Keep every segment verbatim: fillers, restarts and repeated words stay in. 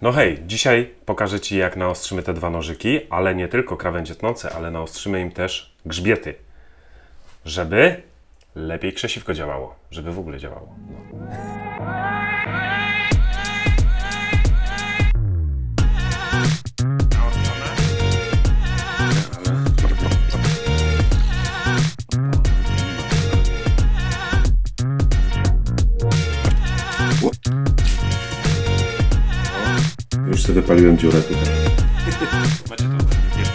No hej, dzisiaj pokażę Ci, jak naostrzymy te dwa nożyki, ale nie tylko krawędzie tnące, ale naostrzymy im też grzbiety, żeby lepiej krzesiwko działało, żeby w ogóle działało. No. Już sobie wypaliłem dziurę tutaj. Macie to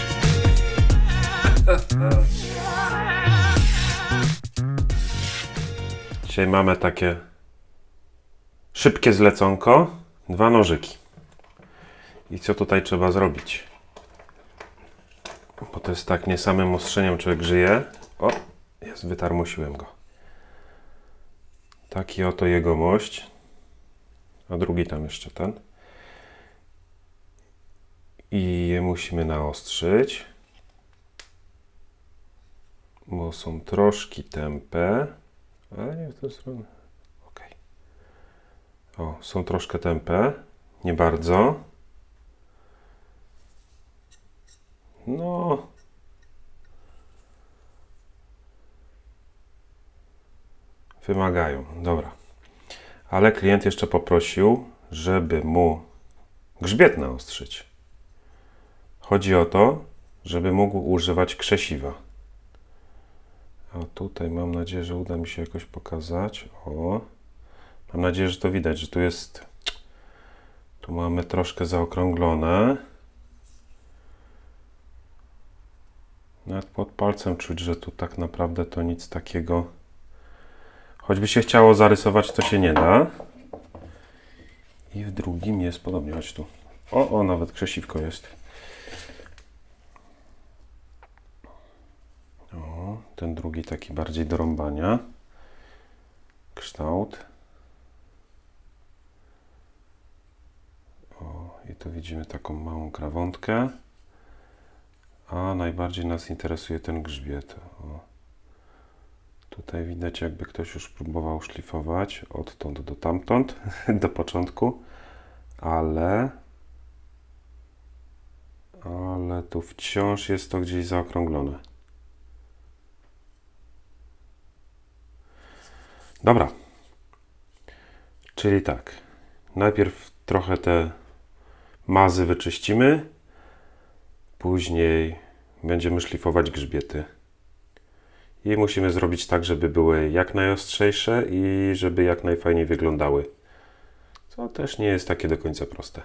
Dzisiaj mamy takie szybkie zleconko, dwa nożyki. I co tutaj trzeba zrobić? Bo to jest tak, nie samym ostrzeniem człowiek żyje. O, jest, wytarmosiłem go. Taki oto jegomość. A drugi tam jeszcze ten. I je musimy naostrzyć, bo są troszkę tępe, ale nie w tę stronę. Ok. O, są troszkę tępe, nie bardzo. No. Wymagają, dobra. Ale klient jeszcze poprosił, żeby mu grzbiet naostrzyć. Chodzi o to, żeby mógł używać krzesiwa. A tutaj mam nadzieję, że uda mi się jakoś pokazać. O, mam nadzieję, że to widać, że tu jest, tu mamy troszkę zaokrąglone. Nawet pod palcem czuć, że tu tak naprawdę to nic takiego, choćby się chciało zarysować, to się nie da. I w drugim jest podobnie, chodź tu. O, o, nawet krzesiwko jest. O, ten drugi taki bardziej do rąbania. Kształt. O, i tu widzimy taką małą krawątkę. A najbardziej nas interesuje ten grzbiet. O. Tutaj widać, jakby ktoś już próbował szlifować odtąd do tamtąd, do początku, ale ale tu wciąż jest to gdzieś zaokrąglone. Dobra, czyli tak, najpierw trochę te mazy wyczyścimy, później będziemy szlifować grzbiety i musimy zrobić tak, żeby były jak najostrzejsze i żeby jak najfajniej wyglądały, co też nie jest takie do końca proste.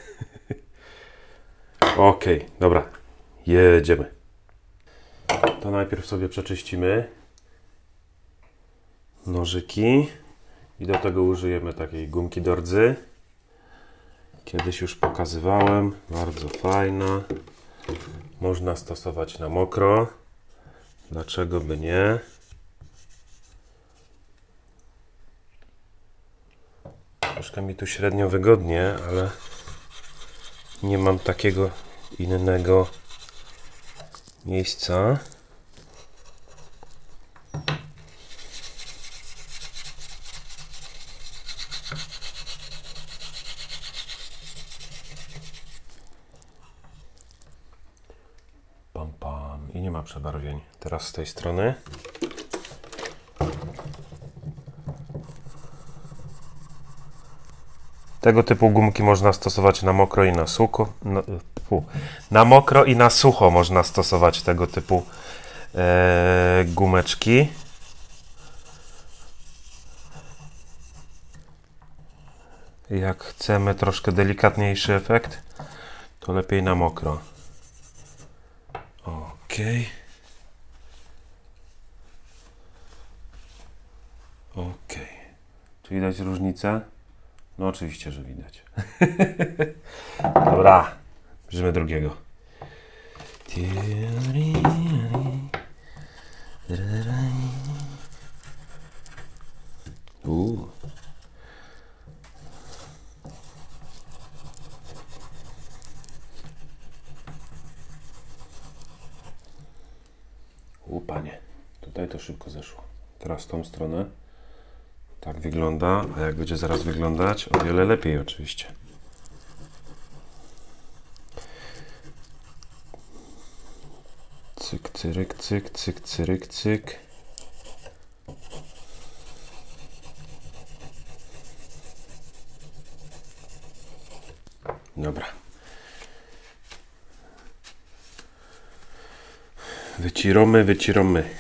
Ok, dobra, jedziemy. To najpierw sobie przeczyścimy nożyki i do tego użyjemy takiej gumki do rdzy. Kiedyś już pokazywałem, bardzo fajna. Można stosować na mokro. Dlaczego by nie? Troszkę mi tu średnio wygodnie, ale nie mam takiego innego miejsca. Pam, pam. I nie ma przebarwień. Teraz z tej strony. Tego typu gumki można stosować na mokro i na sucho. Na, fu, na mokro i na sucho można stosować tego typu e, gumeczki. Jak chcemy troszkę delikatniejszy efekt, to lepiej na mokro. Ok. Ok. Czy widać różnicę? No oczywiście, że widać. Dobra, bierzemy drugiego. Uuu. U, panie, tutaj to szybko zeszło. Teraz tą stronę. Tak wygląda, a jak będzie zaraz wyglądać? O wiele lepiej oczywiście. Cyk, cyryk, cyk, cyk, cyryk, cyk. Dobra. Wyciramy, wyciramy.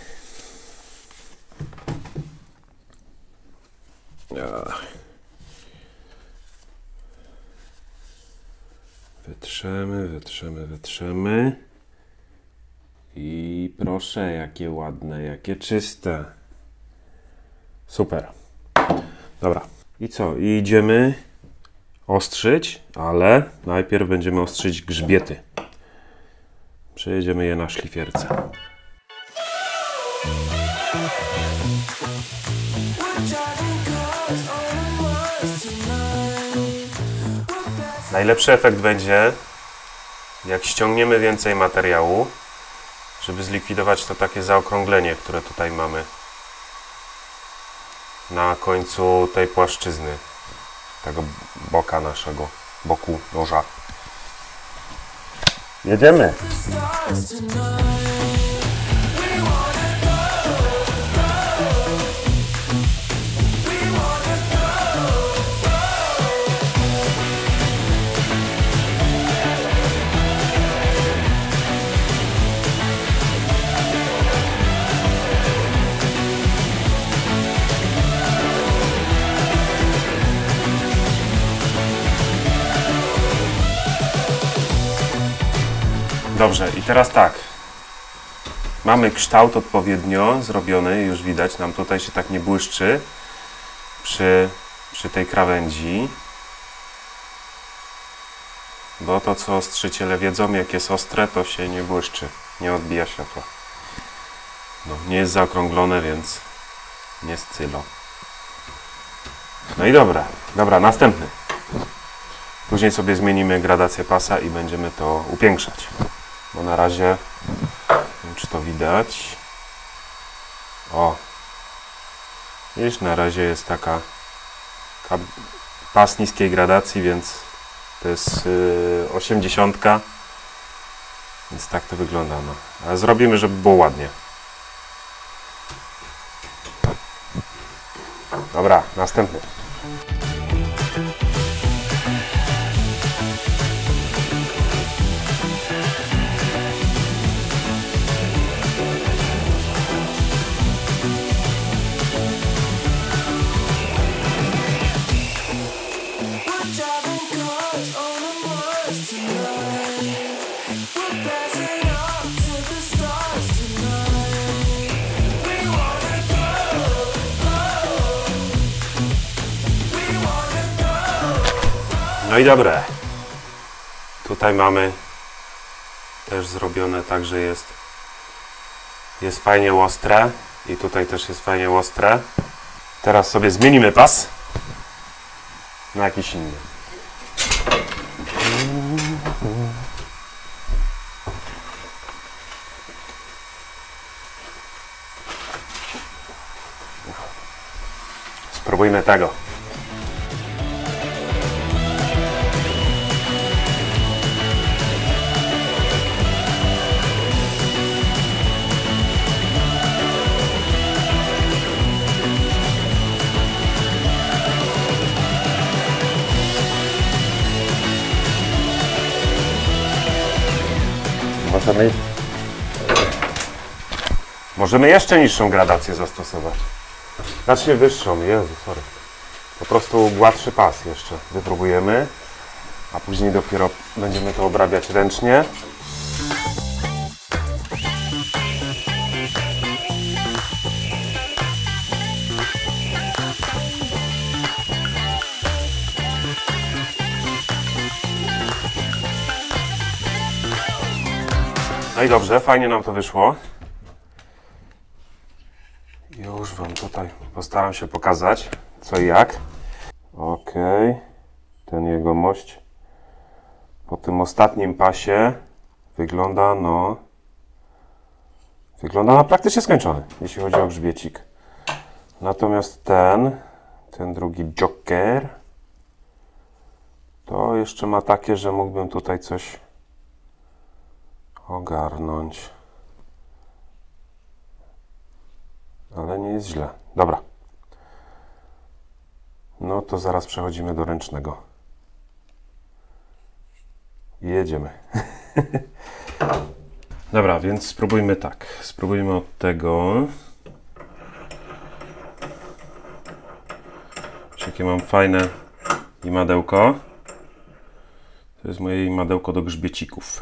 Wytrzemy, wytrzemy, wytrzemy. I proszę, jakie ładne, jakie czyste. Super. Dobra. I co? I idziemy ostrzyć, ale najpierw będziemy ostrzyć grzbiety. Przejedziemy je na szlifierce. Najlepszy efekt będzie, jak ściągniemy więcej materiału, żeby zlikwidować to takie zaokrąglenie, które tutaj mamy na końcu tej płaszczyzny, tego boka naszego, boku noża. Jedziemy! Dobrze, i teraz tak. Mamy kształt odpowiednio zrobiony, już widać, nam tutaj się tak nie błyszczy przy, przy tej krawędzi. Bo to, co ostrzyciele wiedzą, jak jest ostre, to się nie błyszczy, nie odbija światła. No, nie jest zaokrąglone, więc nie scylo. No i dobra, dobra, następny. Później sobie zmienimy gradację pasa i będziemy to upiększać. Bo na razie, nie wiem, czy to widać. O! Widzisz, na razie jest taka, taka pas niskiej gradacji, więc to jest yy, osiemdziesiątka. Więc tak to wygląda. No. Ale zrobimy, żeby było ładnie. Dobra, następny. No i dobre. Tutaj mamy też zrobione tak, że jest jest fajnie ostre i tutaj też jest fajnie ostre. Teraz sobie zmienimy pas na jakiś inny. Spróbujmy tego. Możemy, możemy jeszcze niższą gradację zastosować. Znacznie wyższą, Jezu, sorry. Po prostu gładszy pas jeszcze wypróbujemy, a później dopiero będziemy to obrabiać ręcznie. No i dobrze, fajnie nam to wyszło. Już Wam tutaj postaram się pokazać, co i jak. Ok, ten jegomość po tym ostatnim pasie wygląda, no, wygląda na praktycznie skończony, jeśli chodzi o grzbiecik. Natomiast ten, ten drugi Joker, to jeszcze ma takie, że mógłbym tutaj coś ogarnąć. jest źle. Dobra. No to zaraz przechodzimy do ręcznego. I jedziemy. Dobra, więc spróbujmy tak. Spróbujmy od tego. Jakie mam fajne imadełko. To jest moje imadełko do grzbiecików.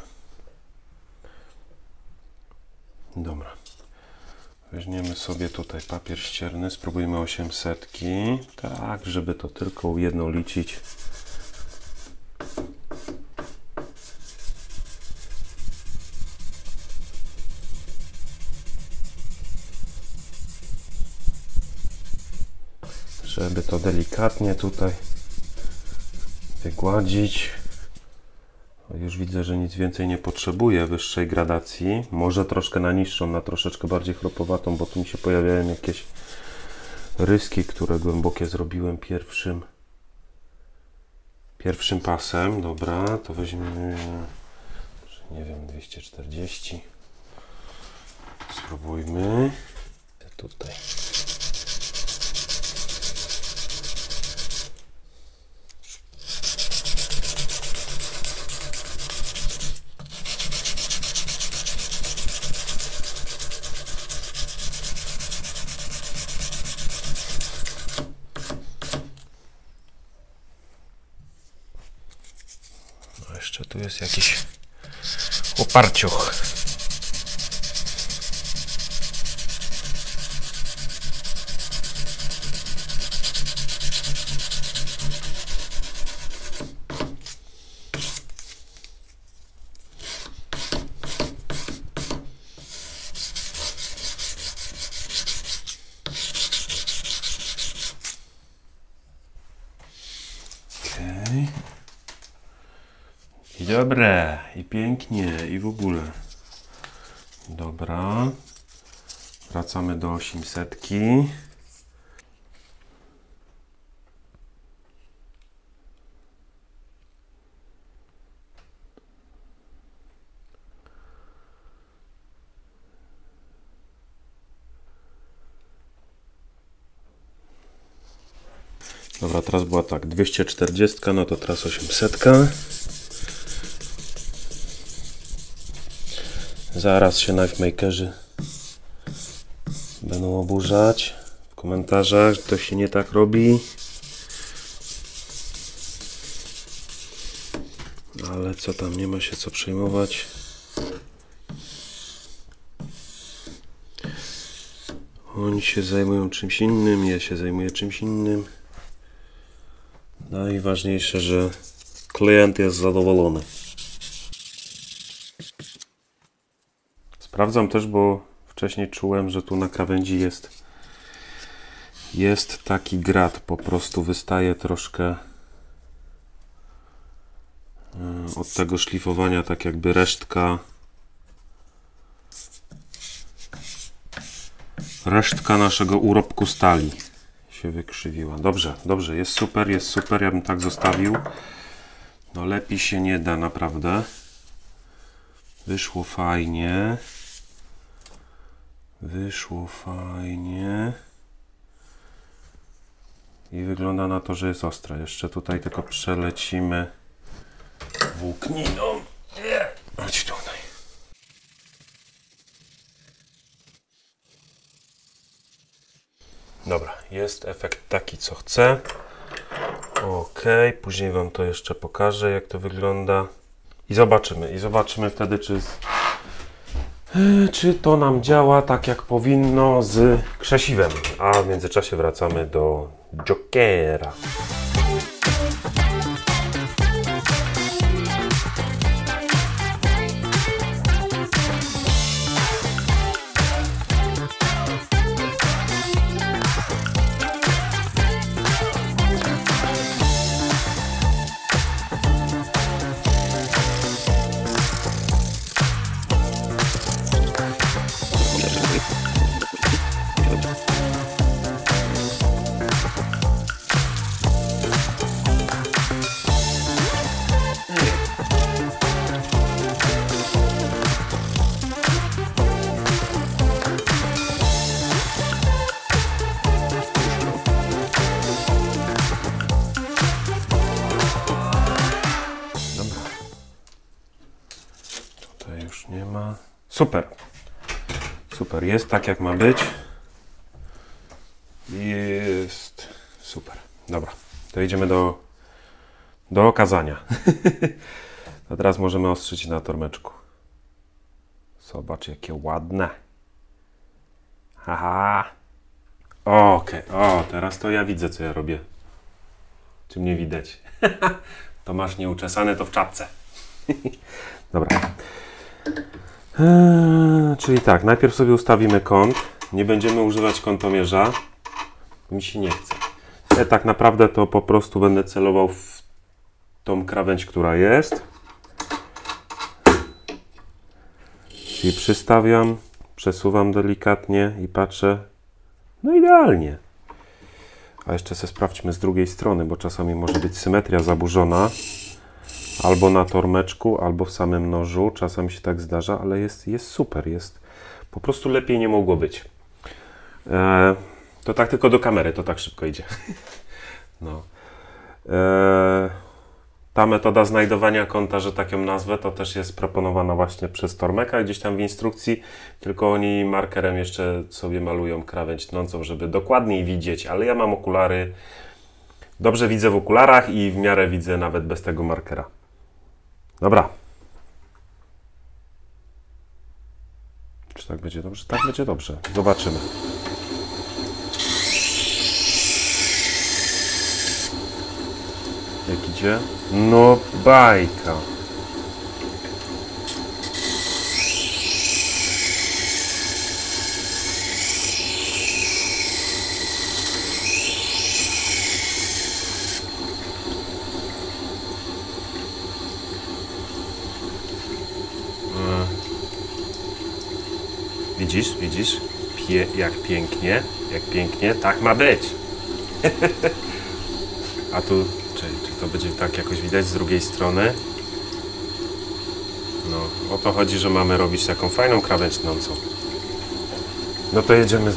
Dobra. Weźmiemy sobie tutaj papier ścierny. Spróbujmy osiemsetki. Tak, żeby to tylko jedną liczyć. Żeby to delikatnie tutaj wygładzić. Już widzę, że nic więcej nie potrzebuję wyższej gradacji. Może troszkę na niższą, na troszeczkę bardziej chropowatą, bo tu mi się pojawiają jakieś ryski, które głębokie zrobiłem pierwszym pierwszym pasem. Dobra, to weźmiemy, nie wiem, dwieście czterdzieści. Spróbujmy. Tutaj. Jeszcze tu jest jakiś oparciuch. Okay. I dobre, i pięknie, i w ogóle. Dobra. Wracamy do osiemsetki. Dobra, teraz była tak, dwieście czterdzieści, no to teraz osiemset. Zaraz się knife makerzy będą oburzać w komentarzach, że to się nie tak robi. Ale co tam, nie ma się co przejmować. Oni się zajmują czymś innym, ja się zajmuję czymś innym. Najważniejsze, że klient jest zadowolony. Sprawdzam też, bo wcześniej czułem, że tu na krawędzi jest jest taki grat, po prostu wystaje troszkę od tego szlifowania, tak jakby resztka resztka naszego urobku stali się wykrzywiła. Dobrze, dobrze, jest super, jest super, ja bym tak zostawił. No lepiej się nie da, naprawdę. Wyszło fajnie. Wyszło fajnie. I wygląda na to, że jest ostre. Jeszcze tutaj tylko przelecimy włókniną. Chodź tutaj. Dobra, jest efekt taki, co chcę. Ok, później Wam to jeszcze pokażę, jak to wygląda. I zobaczymy, i zobaczymy wtedy, czy, czy to nam działa tak, jak powinno z krzesiwem. A w międzyczasie wracamy do Jokera. Super. Super, jest tak jak ma być. Jest super. Dobra, to idziemy do, do okazania. A teraz możemy ostrzyć na tormeczku. Zobacz, jakie ładne. Haha. Okej, okay. O, teraz to ja widzę, co ja robię. Czy mnie widać? To masz nieuczesane, to w czapce. Dobra. Eee, czyli tak, najpierw sobie ustawimy kąt. Nie będziemy używać kątomierza. Mi się nie chce. Ja tak naprawdę to po prostu będę celował w tą krawędź, która jest. Czyli przystawiam, przesuwam delikatnie i patrzę. No idealnie. A jeszcze sobie sprawdźmy z drugiej strony, bo czasami może być symetria zaburzona. Albo na tormeczku, albo w samym nożu. Czasami się tak zdarza, ale jest, jest super. Jest po prostu lepiej nie mogło być. Eee, to tak tylko do kamery, to tak szybko idzie. No. Eee, ta metoda znajdowania kąta, że tak ją nazwę, to też jest proponowana właśnie przez Tormeka gdzieś tam w instrukcji, tylko oni markerem jeszcze sobie malują krawędź tnącą, żeby dokładniej widzieć, ale ja mam okulary, dobrze widzę w okularach i w miarę widzę nawet bez tego markera. Dobra. Czy tak będzie dobrze? Tak będzie dobrze. Zobaczymy. Jak idzie? No bajka. Widzisz, widzisz? Pie, jak pięknie, jak pięknie, tak ma być. A tu, czy, czy to będzie tak jakoś widać z drugiej strony? No, o to chodzi, że mamy robić taką fajną krawędź tnącą. No to jedziemy.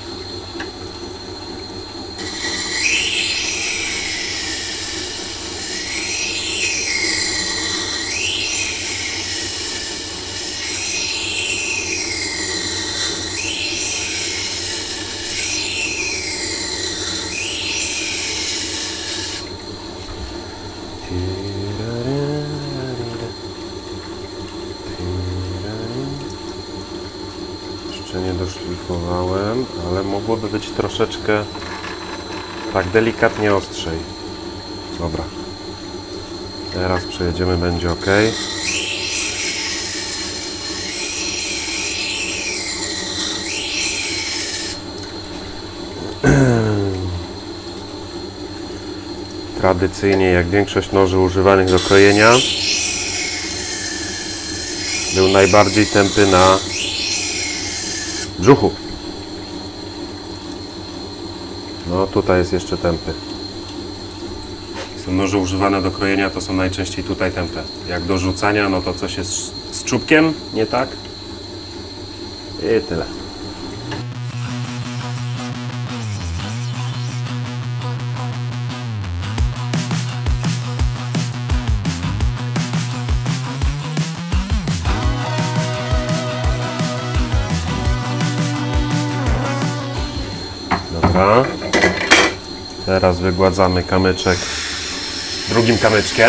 Jeszcze nie doszlifowałem, ale mogłoby być troszeczkę tak delikatnie ostrzej. Dobra. Teraz przejedziemy, będzie ok. Tradycyjnie, jak większość noży używanych do krojenia, był najbardziej tępy na brzuchu. No tutaj jest jeszcze tępy. Są noże używane do krojenia, to są najczęściej tutaj tępe. Jak do rzucania, no to coś jest z czubkiem, nie tak? I tyle. Dobra. Teraz wygładzamy kamyczek drugim kamyczkiem.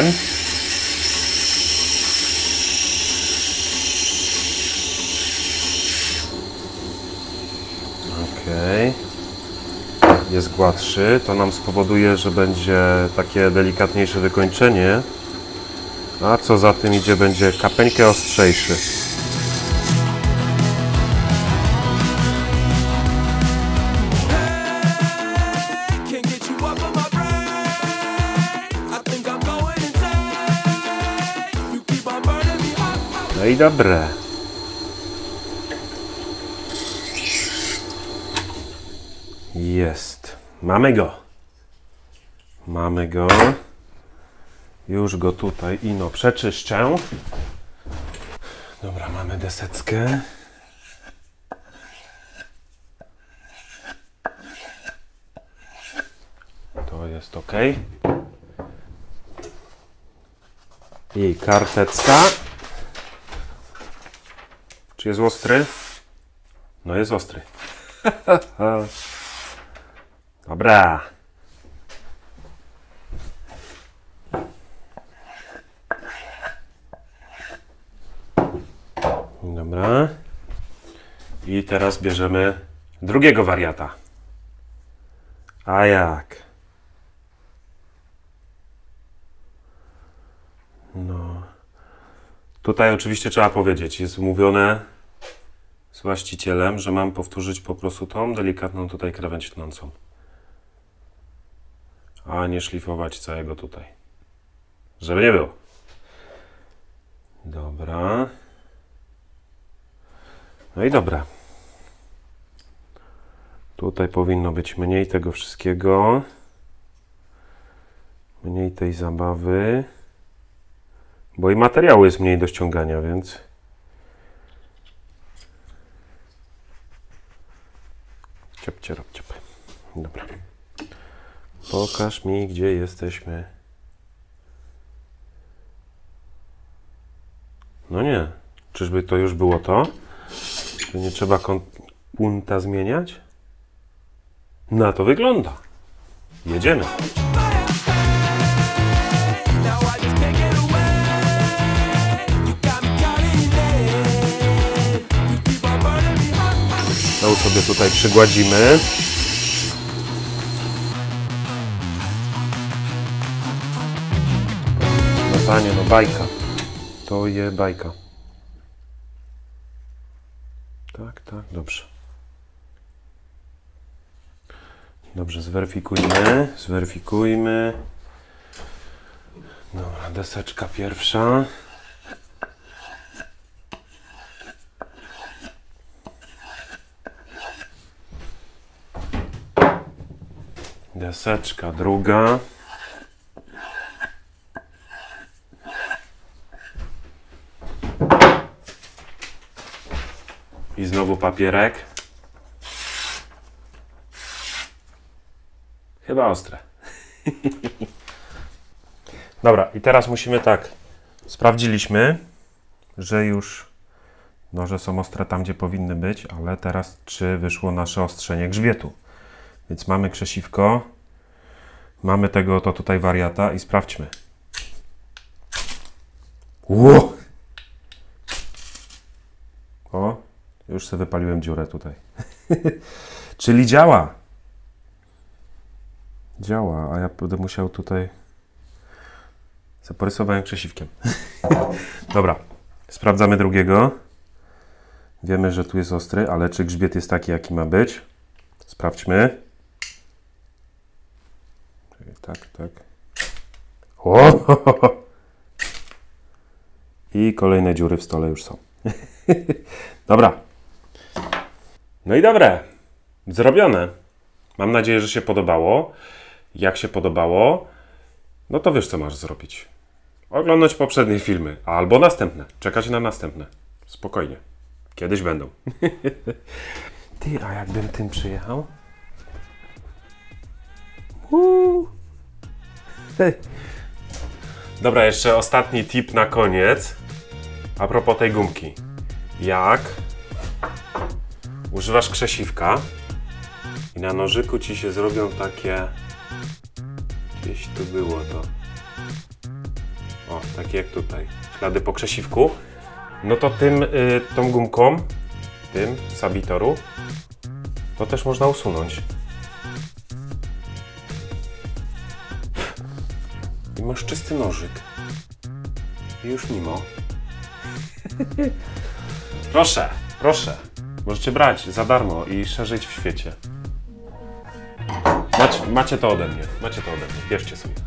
Ok. Jest gładszy. To nam spowoduje, że będzie takie delikatniejsze wykończenie. A co za tym idzie, będzie kapeńkę ostrzejszy. No i dobre. Jest. Mamy go. Mamy go. Już go tutaj ino przeczyszczę. Dobra, mamy deseczkę. To jest ok. I karteczka. Czy jest ostry? No jest ostry. Dobra. Dobra. I teraz bierzemy drugiego wariata. A jak? No. Tutaj oczywiście trzeba powiedzieć, jest umówione z właścicielem, że mam powtórzyć po prostu tą delikatną tutaj krawędź tnącą. A nie szlifować całego tutaj. Żeby nie było. Dobra. No i dobra. Tutaj powinno być mniej tego wszystkiego. Mniej tej zabawy. Bo i materiału jest mniej do ściągania, więc... Ciep, ciep, ciep. Dobra. Pokaż mi, gdzie jesteśmy. No nie. Czyżby to już było to? Czy nie trzeba punta zmieniać? Na to wygląda. Jedziemy. To sobie tutaj przygładzimy. No panie, no bajka. To je bajka. Tak, tak, dobrze. Dobrze, zweryfikujmy, zweryfikujmy. Dobra, deseczka pierwsza. Deseczka druga. I znowu papierek. Chyba ostre. Dobra, i teraz musimy tak. Sprawdziliśmy, że już noże są ostre tam, gdzie powinny być, ale teraz czy wyszło nasze ostrzenie grzbietu. Więc mamy krzesiwko, mamy tego oto tutaj wariata i sprawdźmy. Ło! O, już sobie wypaliłem dziurę tutaj. Czyli działa. Działa, a ja będę musiał tutaj... Zaporysowałem krzesiwkiem. Dobra, sprawdzamy drugiego. Wiemy, że tu jest ostry, ale czy grzbiet jest taki, jaki ma być? Sprawdźmy. Tak, tak. O! I kolejne dziury w stole już są. Dobra. No i dobre. Zrobione. Mam nadzieję, że się podobało. Jak się podobało, no to wiesz, co masz zrobić. Oglądać poprzednie filmy, albo następne. Czekać na następne. Spokojnie. Kiedyś będą. Ty, a jakbym tym przyjechał? Uuu. Hej. Dobra, jeszcze ostatni tip na koniec. A propos tej gumki. Jak używasz krzesiwka i na nożyku ci się zrobią takie... Gdzieś tu było to. O, takie jak tutaj. Ślady po krzesiwku. No to tym, y, tą gumką, tym sabitoru, to też można usunąć. I masz czysty nożyk. I już mimo. Proszę, proszę. Możecie brać za darmo i szerzyć w świecie. Macie, macie to ode mnie. Macie to ode mnie. Bierzcie sobie.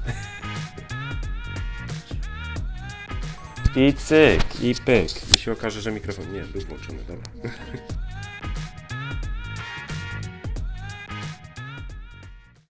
I cyk, i pyk. I się okaże, że mikrofon... Nie, był włączony, dobra.